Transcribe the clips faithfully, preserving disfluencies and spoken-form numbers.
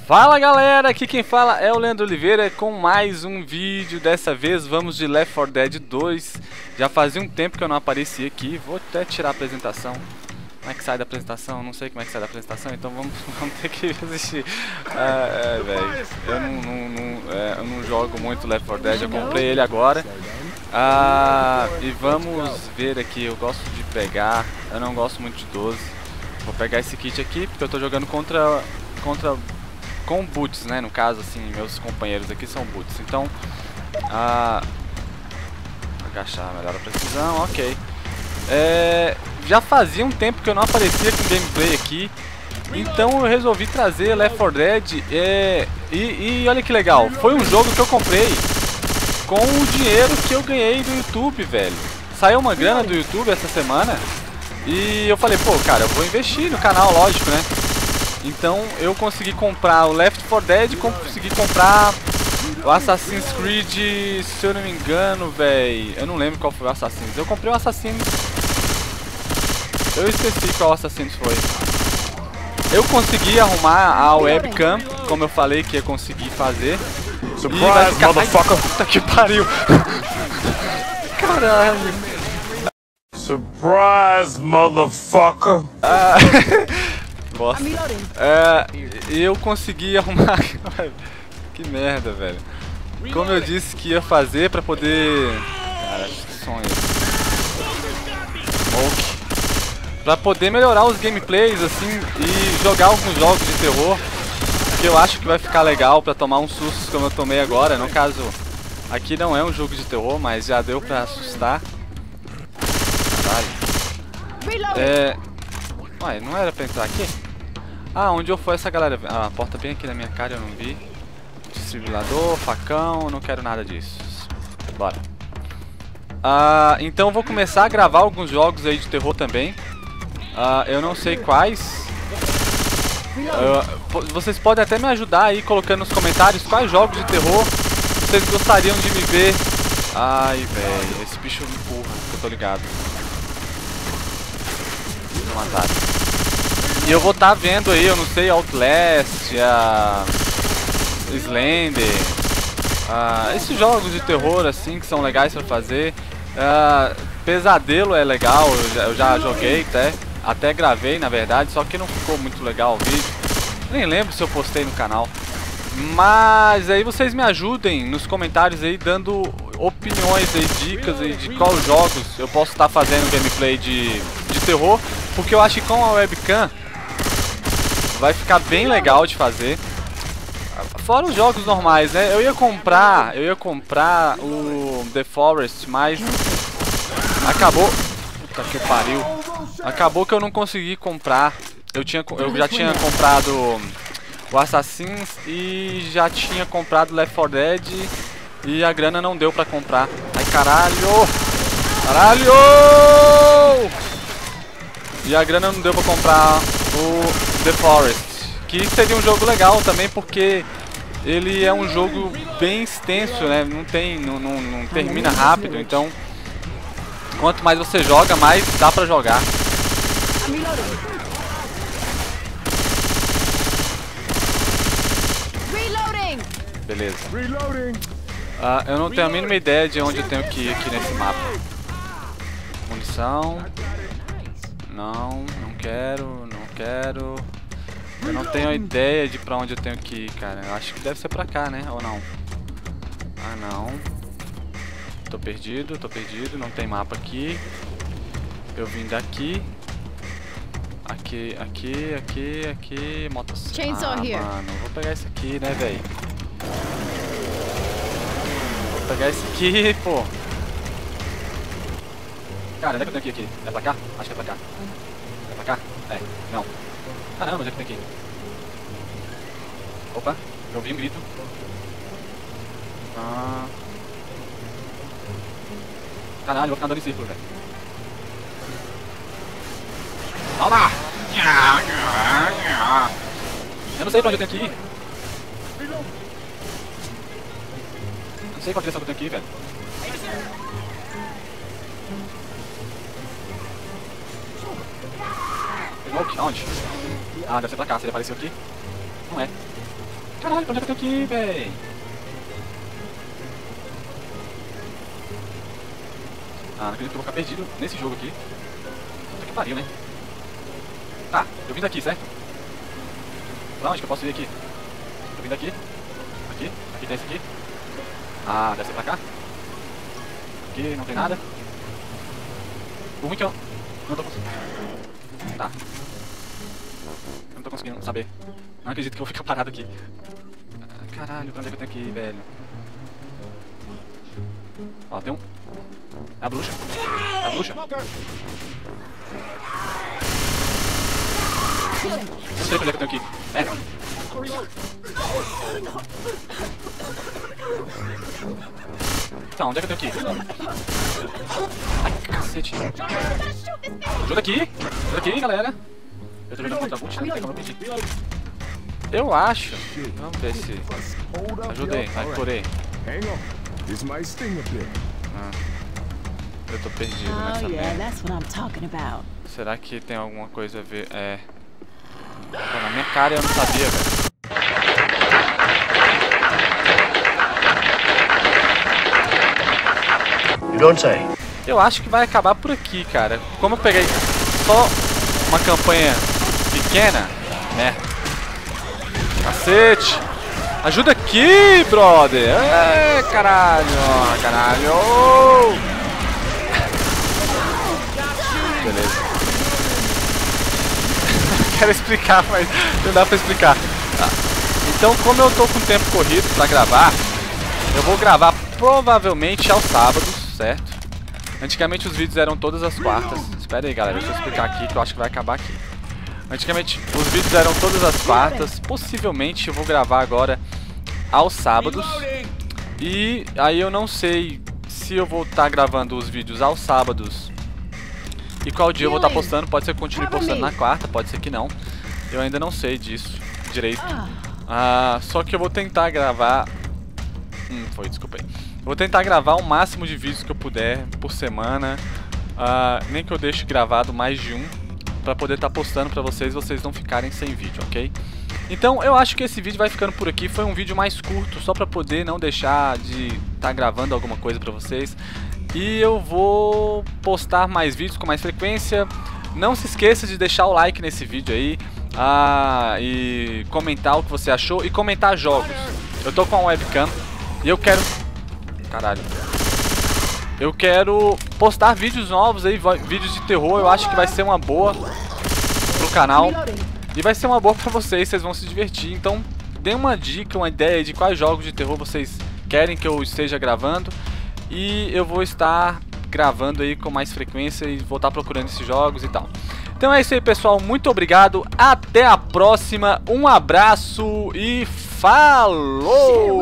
Fala galera, aqui quem fala é o Leandro Oliveira com mais um vídeo. Dessa vez vamos de Left four Dead dois. Já fazia um tempo que eu não aparecia aqui. Vou até tirar a apresentação. Como é que sai da apresentação? Não sei como é que sai da apresentação, então vamos, vamos ter que assistir. Ah, é, velho, eu não, não, não, é, eu não jogo muito Left four Dead, eu comprei ele agora. Ah, e vamos ver aqui, eu gosto de pegar, eu não gosto muito de doze. Vou pegar esse kit aqui porque eu tô jogando contra, contra com boots, né? No caso, assim, meus companheiros aqui são boots. Então, ah, agachar melhor a precisão, ok. É, já fazia um tempo que eu não aparecia com gameplay aqui, então eu resolvi trazer Left four Dead. É, e, e olha que legal, foi um jogo que eu comprei com o dinheiro que eu ganhei do YouTube, velho. Saiu uma grana do YouTube essa semana e eu falei, pô, cara, eu vou investir no canal, lógico, né? Então eu consegui comprar o Left four Dead, consegui comprar o Assassin's Creed, se eu não me engano, velho. Eu não lembro qual foi o Assassin's. Eu comprei o Assassin's. Eu esqueci qual Assassin's foi. Eu consegui arrumar a webcam, como eu falei que ia conseguir fazer. Surprise, e vai ficar... motherfucker! Ai, puta que pariu! Caralho! Surprise, motherfucker! Ah, bosta. É, eu consegui arrumar... Que merda, velho. Como eu disse que ia fazer pra poder... Cara, que sonho. Smoke. Pra poder melhorar os gameplays, assim, e jogar alguns jogos de terror. Que eu acho que vai ficar legal pra tomar uns sustos como eu tomei agora. No caso, aqui não é um jogo de terror, mas já deu pra assustar. Caralho. É... Ué, não era pra entrar aqui? Ah, onde eu fui essa galera? Ah, a porta bem aqui na minha cara, eu não vi. Desfibrilador, facão, não quero nada disso. Bora. Ah, então eu vou começar a gravar alguns jogos aí de terror também. Ah, eu não sei quais. Uh, vocês podem até me ajudar aí colocando nos comentários quais jogos de terror vocês gostariam de me ver. Ai, velho, esse bicho me empurra, eu tô ligado. Vou matar. E eu vou estar tá vendo aí, eu não sei, Outlast, a Slender, uh, esses jogos de terror assim que são legais pra fazer. Uh, Pesadelo é legal, eu já, eu já joguei até. Até gravei, na verdade, só que não ficou muito legal o vídeo. Nem lembro se eu postei no canal. Mas aí vocês me ajudem nos comentários aí, dando opiniões aí, dicas aí de quais jogos eu posso estar fazendo gameplay de, de terror. Porque eu acho que com a webcam vai ficar bem legal de fazer. Fora os jogos normais, né? Eu ia comprar, eu ia comprar o The Forest, mas acabou... Puta que pariu. Acabou que eu não consegui comprar. Eu, tinha, eu já tinha comprado o Assassin's e já tinha comprado Left four Dead e a grana não deu pra comprar. Ai, caralho! Caralho! E a grana não deu pra comprar o The Forest, que seria um jogo legal também, porque ele é um jogo bem extenso, né? Não tem, não, não, não termina rápido, então quanto mais você joga, mais dá pra jogar. Beleza. Ah, eu não tenho a mínima ideia de onde eu tenho que ir aqui nesse mapa. Munição. Não, não quero, não quero. Eu não tenho ideia de pra onde eu tenho que ir, cara. Eu acho que deve ser pra cá, né? Ou não? Ah, não. Tô perdido, tô perdido. Não tem mapa aqui. Eu vim daqui. Aqui, aqui, aqui, aqui. Motosserra. Ah, mano. Vou pegar esse aqui, né, velho? Vou pegar esse aqui, pô. Cara, onde é que eu tenho que ir aqui? É pra cá? Acho que é pra cá. É pra cá? É. Não. Caramba, onde é que eu tenho que ir? Opa, eu ouvi um grito. Ah. Caralho, eu vou ficar andando em círculo, velho. Toma! Eu não sei pra onde eu tenho que ir. Não sei qual direção que eu tenho que ir, velho. Smoke? Aonde? Ah, deve ser pra cá. Se ele apareceu aqui. Não é. Caralho, pra onde é que eu tenho que ir, véi? Ah, não acredito que eu vou ficar perdido nesse jogo aqui. Puta que pariu, né? Tá, eu vim daqui, certo? Pra onde que eu posso ir aqui? Eu vim daqui. Aqui, aqui tem esse aqui. Ah, deve ser pra cá. Aqui não tem nada. O ruim que eu não tô conseguindo. Tá. Eu não tô conseguindo saber. Não acredito que eu vou ficar parado aqui. Caralho, pra onde é que eu tenho que ir, velho? Ó, tem um... É a bruxa. É a bruxa. Não sei pra onde é que eu tenho que ir. É. Tá, onde é que eu tenho que ir? Ai, cacete. Ajuda aqui. Ajuda aqui, galera. Eu tô jogando contra a Butch, não tem como eu pedir. Eu acho. Vamos ver se... Ajuda aí, vai por aí. Ah, eu tô perdido nessa merda. Será que tem alguma coisa a ver? É... Tá na minha cara e eu não sabia, velho. You don't say. Eu acho que vai acabar por aqui, cara. Como eu peguei só uma campanha pequena, né? Cacete! Ajuda aqui, brother! É, caralho! Caralho! Beleza. Quero explicar, mas não dá pra explicar. Tá. Então, como eu tô com tempo corrido pra gravar, eu vou gravar provavelmente aos sábados, certo? Antigamente os vídeos eram todas as quartas. Espera aí, galera, deixa eu explicar aqui que eu acho que vai acabar aqui. Antigamente os vídeos eram todas as quartas. Possivelmente eu vou gravar agora aos sábados. E aí eu não sei se eu vou estar gravando os vídeos aos sábados e qual dia eu vou estar postando. Pode ser que eu continue postando na quarta, pode ser que não. Eu ainda não sei disso direito. Ah, só que eu vou tentar gravar... Hum, foi, desculpa aí. Vou tentar gravar o máximo de vídeos que eu puder por semana. Uh, nem que eu deixe gravado mais de um, pra poder estar postando pra vocês, vocês não ficarem sem vídeo, ok? Então eu acho que esse vídeo vai ficando por aqui. Foi um vídeo mais curto, só pra poder não deixar de estar gravando alguma coisa pra vocês. E eu vou postar mais vídeos com mais frequência. Não se esqueça de deixar o like nesse vídeo aí. Uh, e comentar o que você achou. E comentar jogos. Eu tô com a webcam e eu quero... Caralho. Eu quero postar vídeos novos aí, vídeos de terror. Eu acho que vai ser uma boa pro canal. E vai ser uma boa pra vocês, vocês vão se divertir. Então, dê uma dica, uma ideia de quais jogos de terror vocês querem que eu esteja gravando. E eu vou estar gravando aí com mais frequência e vou estar procurando esses jogos e tal. Então é isso aí, pessoal. Muito obrigado. Até a próxima. Um abraço e falou!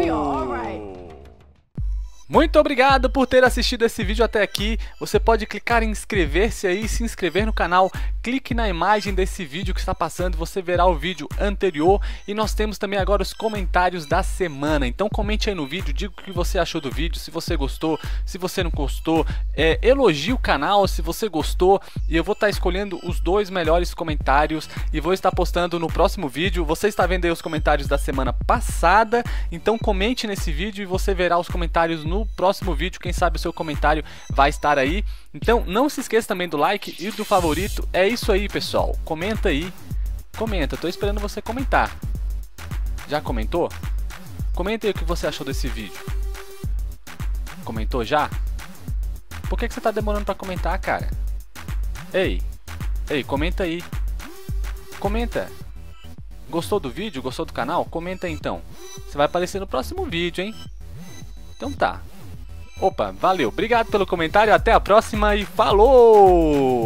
Muito obrigado por ter assistido esse vídeo até aqui. Você pode clicar em inscrever-se aí, se inscrever no canal. Clique na imagem desse vídeo que está passando, você verá o vídeo anterior. E nós temos também agora os comentários da semana. Então comente aí no vídeo, diga o que você achou do vídeo, se você gostou, se você não gostou. É, elogie o canal se você gostou. E eu vou estar escolhendo os dois melhores comentários e vou estar postando no próximo vídeo. Você está vendo aí os comentários da semana passada. Então comente nesse vídeo e você verá os comentários no No próximo vídeo. Quem sabe o seu comentário vai estar aí. Então não se esqueça também do like e do favorito. É isso aí, pessoal. Comenta aí. Comenta, tô esperando você comentar. Já comentou? Comenta aí o que você achou desse vídeo. Comentou já? Por que que você tá demorando pra comentar, cara? Ei, ei, comenta aí. Comenta. Gostou do vídeo? Gostou do canal? Comenta aí, então. Você vai aparecer no próximo vídeo, hein? Então tá. Opa, valeu. Obrigado pelo comentário. Até a próxima e falou!